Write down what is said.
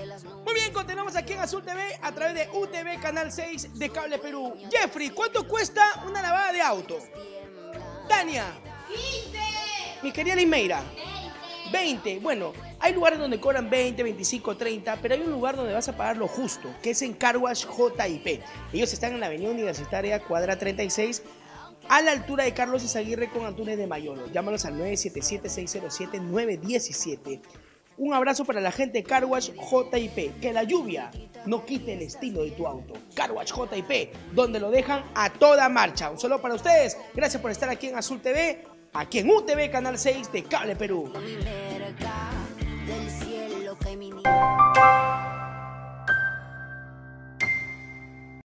Muy bien, continuamos aquí en Azul TV a través de UTV Canal 6 de Cable Perú. Jeffrey, ¿cuánto cuesta una lavada de auto? Tania. 15. Mi querida Limeira. 20. Bueno, hay lugares donde cobran 20, 25, 30, pero hay un lugar donde vas a pagar lo justo, que es en Car Wash JIP. Ellos están en la avenida Universitaria, cuadra 36, a la altura de Carlos Izaguirre con Antunes de Mayolo. Llámalos al 977-607-917. Un abrazo para la gente de Car Wash JIP. Que la lluvia no quite el estilo de tu auto. Car Wash JIP, donde lo dejan a toda marcha. Un saludo para ustedes. Gracias por estar aquí en Azul TV, aquí en UTV Canal 6 de Cable Perú. Del cielo cae mi niña.